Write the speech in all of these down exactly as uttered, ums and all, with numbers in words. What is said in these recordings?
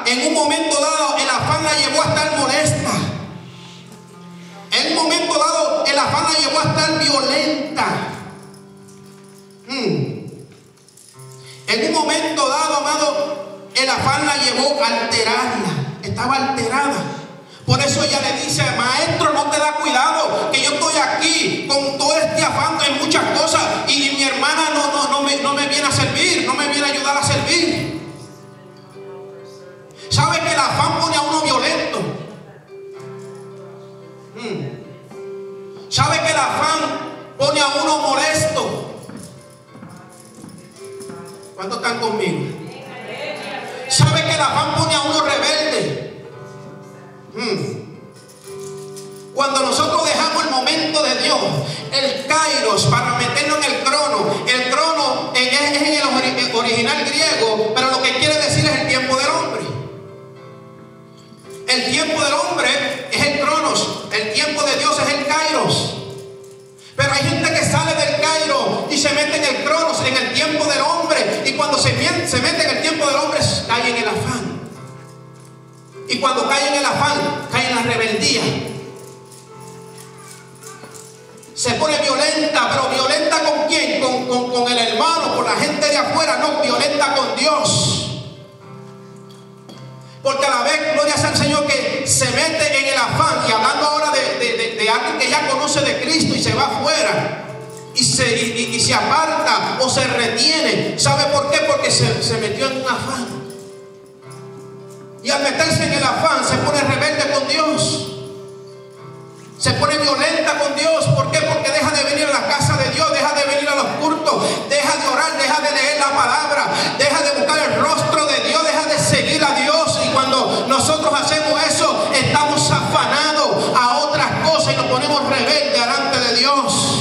en un momento dado el afán la llevó a estar molesta. En un momento dado el afán la llevó a estar violenta. Hmm. En un momento dado, amado, el afán la llevó a alterarla. Estaba alterada. Por eso ella le dice: maestro, no te da cuidado, que yo estoy aquí con todo este afán en muchas cosas y mi hermana no, no, no, me, no me viene a servir, no me viene a ayudar a servir. ¿Sabe que el afán pone a uno violento? Hmm. ¿Sabe que el afán pone a uno molesto? ¿Cuántos están conmigo? ¿Sabe que el afán pone a uno rebelde? Hmm. Cuando nosotros dejamos el momento de Dios, el kairos, para meterlo en el crono, el crono es en el original griego, pero lo que quiere decir es el tiempo del hombre. El tiempo del hombre es el cronos, el tiempo de Dios es el kairos. Pero hay gente que sale del kairos y se mete en el cronos, en el tiempo del hombre, y cuando se, se mete en el tiempo del hombre cae en el afán. Y cuando cae en el afán, cae en la rebeldía. Se pone violenta, pero violenta ¿con quién? Con, con, con el hermano, con la gente de afuera, no, violenta con Dios. Porque a la vez, gloria sea al Señor, que se mete en el afán, y hablando ahora de, de, de, de alguien que ya conoce de Cristo y se va afuera y se, y, y se aparta o se retiene. ¿Sabe por qué? Porque se, se metió en un afán. Y al meterse en el afán se pone rebelde con Dios. Se pone violenta con Dios. ¿Por qué? Porque deja de venir a la casa de Dios, deja de venir a los cultos, deja de orar, deja de leer la palabra, deja de buscar el rostro de Dios, deja de seguir a Dios. Y cuando nosotros hacemos eso, estamos afanados a otras cosas y nos ponemos rebeldes delante de Dios.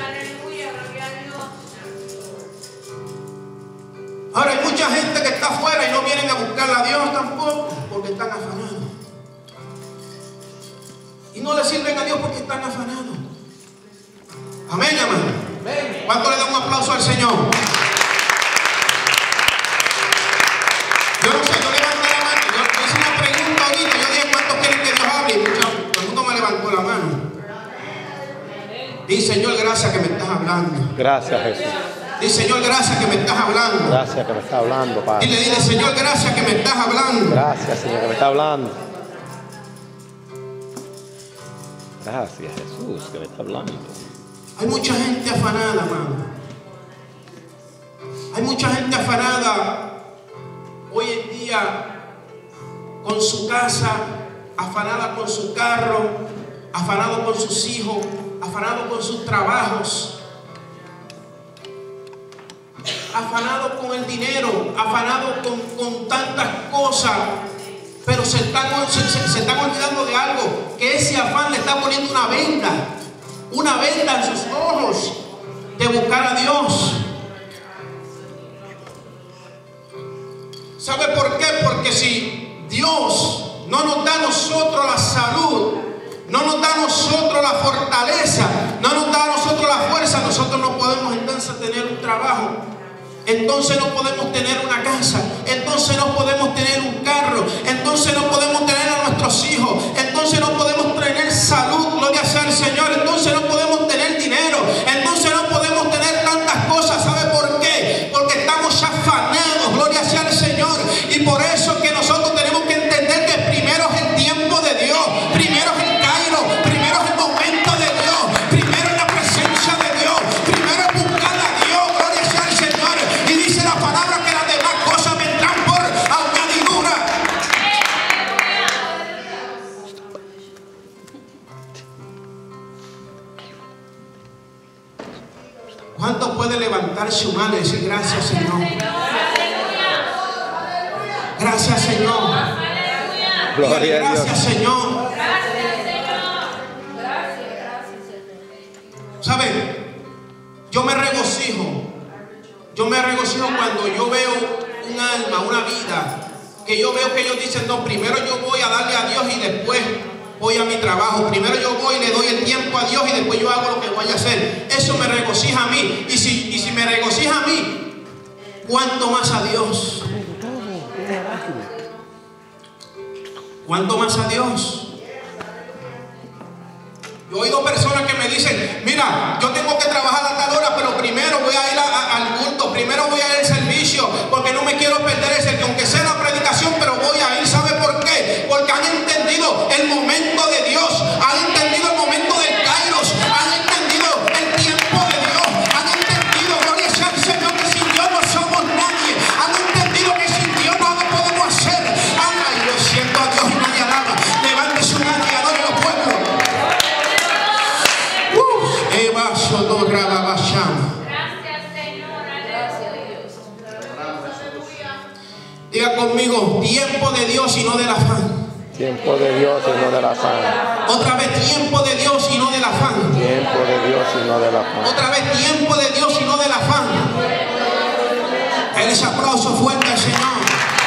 Ahora hay mucha gente que está afuera y no vienen a buscar a Dios tampoco, porque están afanados. Y no le sirven a Dios porque están afanados. Amén, amén. ¿Cuánto le da un aplauso al Señor? Yo no sé, yo levanté la mano. Yo hice una pregunta ahorita. Yo dije: ¿cuántos quieren que Dios hable? Y todo el mundo me levantó la mano. Dice: Señor, gracias que me estás hablando. Gracias, Jesús. Dice: Señor, gracias que me estás hablando. Gracias que me estás hablando, Padre. Y le dile: Señor, gracias que me estás hablando. Gracias, Señor, que me estás hablando. Gracias, Jesús, que me está hablando. Hay mucha gente afanada, hermano. Hay mucha gente afanada hoy en día con su casa, afanada con su carro, afanado con sus hijos, afanado con sus trabajos, afanado con el dinero, afanado con, con tantas cosas. Pero se están, se, se, se están olvidando de algo, que ese afán le está poniendo una venda, una venda en sus ojos de buscar a Dios. ¿Sabe por qué? Porque si Dios no nos da a nosotros la salud, no nos da a nosotros la fortaleza, no nos da a nosotros la fuerza, nosotros no podemos entonces tener un trabajo. Entonces no podemos tener una casa, entonces no podemos tener un carro, entonces no podemos tener a nuestros hijos, entonces no podemos tener salud, gloria sea al Señor, entonces no podemos tener dinero, entonces no podemos tener tantas cosas. ¿Sabe por qué? Porque estamos afanados, gloria sea al Señor. Y por eso es que nosotros tenemos que entender que primero es el tiempo de Dios, primero es el Cairo, primero es el momento de Dios, primero es la presencia de Dios, primero es buscar a Dios, gloria sea al Señor. Y dice la palabra que las demás cosas vendrán por añadidura. ¿Cuánto puede levantar su mano y decir: gracias, Señor? Gracias, Señor. Gloria a Dios. Gracias, Señor. ¿Sabe? Yo me regocijo. Yo me regocijo cuando yo veo un alma, una vida, que yo veo que ellos dicen: no, primero yo voy a darle a Dios y después voy a mi trabajo. Primero yo voy y le doy el tiempo a Dios y después yo hago lo que voy a hacer. Eso me regocija a mí. Y si, y si me regocija a mí, ¿cuánto más a Dios? ¿Cuánto más a Dios? Yo he oído personas que me dicen, mira, yo tengo que trabajar a tal hora, pero primero voy a ir a, a, al culto, primero voy a ir al servicio, porque no me quiero perder ese, que aunque sea la predicación, pero voy a ir. ¿Sabe por qué? Porque han entendido el momento de Dios, han entendido el momento del Kairos, han entendido el tiempo de Dios, han entendido, gloria sea al Señor, que sin Dios no somos nadie, han entendido que sin Dios nada podemos hacer. Ay, yo siento a Dios y nadie alaba. Levante su mano y adore los pueblos. Gracias, Señor. Gracias, Diga conmigo, tiempo de Dios y no del afán. Tiempo de Dios y no del afán. Otra vez, tiempo de Dios y no del afán. Tiempo de Dios y no del afán. Otra vez, tiempo de Dios y no del afán. Ese aplauso fuerte al Señor.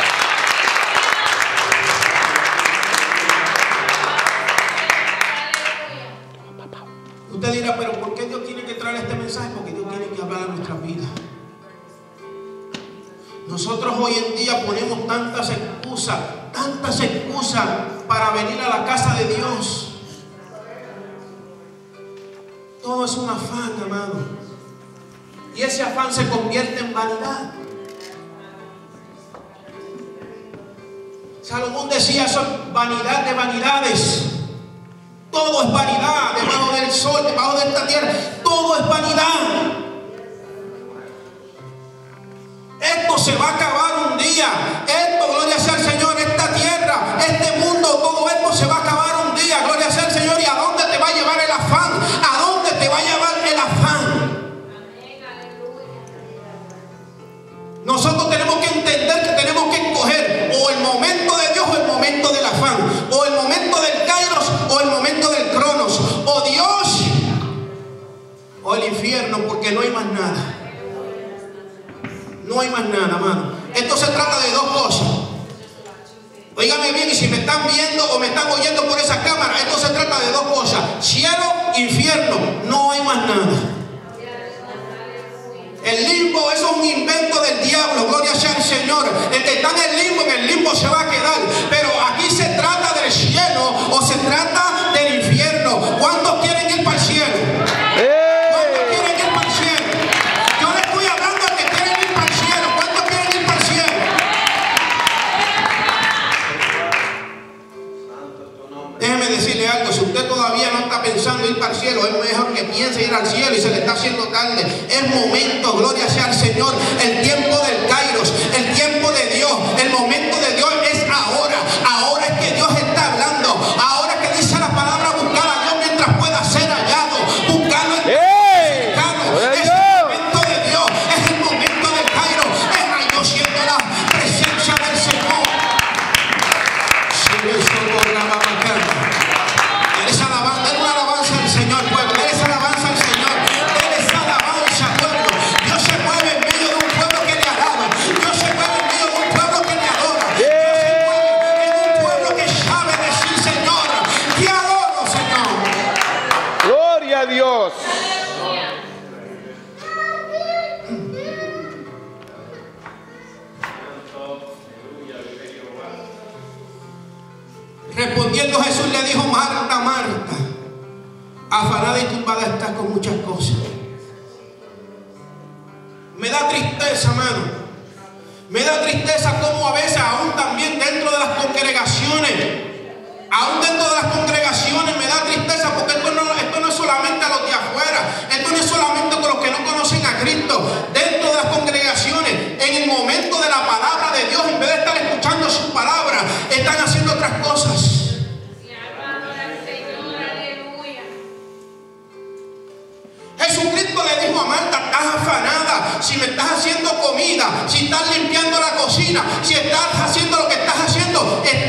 Usted dirá, pero ¿por qué Dios tiene que traer este mensaje? Porque Dios tiene que hablar a nuestra vida. Nosotros hoy en día ponemos tantas excusas, tantas excusas para venir a la casa de Dios. Todo es un afán, amado. Y ese afán se convierte en vanidad. Salomón decía, eso es vanidad de vanidades. Todo es vanidad debajo del sol, debajo de esta tierra. Todo es vanidad. Esto se va a acabar un día. Esto, gloria sea al Señor, esta tierra, este mundo, todo esto se va a acabar un día. Gloria sea al Señor. ¿Y a dónde te va a llevar el afán? ¿A dónde te va a llevar el afán? Nosotros tenemos que entender que tenemos que escoger o el momento de Dios o el momento del afán, o el momento del Kairos o el momento del Cronos, o Dios o el infierno, porque no hay más nada. No hay más nada, amado. Esto se trata de dos cosas. Óigame bien, y si me están viendo o me están oyendo por esa cámara, esto se trata de dos cosas: cielo, infierno. No hay más nada. El limbo, eso es un invento del diablo. Gloria sea al Señor. El que está en el limbo, en el limbo se va a quedar. Pero aquí se trata del cielo o se trata del infierno. ¿Cuántos quieren ir para el cielo? ¿Cuántos quieren ir para el cielo? Yo le estoy hablando a que quieren ir para el cielo. ¿Cuántos quieren ir para el cielo? Déjeme decirle algo. Si usted todavía no está pensando ir para el cielo, es mejor que piense ir al cielo, y se le está haciendo tarde. Es momento, gloria sea al Señor. El tiempo del Kairos, el tiempo de Dios, el momento de Dios es ahora. Ahora es que Dios está hablando. Ahora es que dice la palabra: buscar a Dios mientras pueda ser hallado. Buscarlo en ¡Ey! es el momento de Dios, es el momento del Kairos. Es ahí yo siento la presencia del Señor. Si eso por la mamacana. Eres alabanza, es una alabanza al Señor, pueblo. Eres alabanza al Señor. Eres alabanza, pueblo. Dios se mueve en medio de un pueblo que le alaba. Dios se mueve en medio de un pueblo que le adora. Dios se mueve en un pueblo que sabe decir: Señor, te adoro, Señor. Gloria a Dios. Respondiendo Jesús le dijo: Marta, Marta, afanada y turbada estás con muchas cosas. Me da tristeza, hermano. Me da tristeza como a veces, aún también dentro de las congregaciones, aún dentro de las congregaciones me da tristeza, porque esto no, esto no es solamente a los de afuera, esto no es solamente con los que no conocen a Cristo. Dentro de las congregaciones, en el momento de la palabra de Dios, en vez de estar escuchando su palabra, están haciendo otras cosas. Jesucristo le dijo a Marta: estás afanada, si me estás haciendo comida, si estás limpiando la cocina, si estás haciendo lo que estás haciendo, estás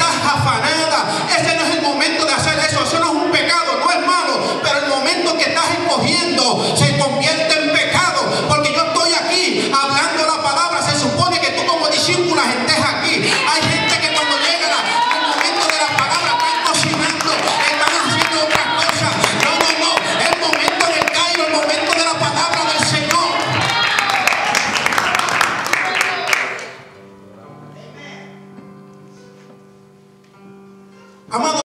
Amado,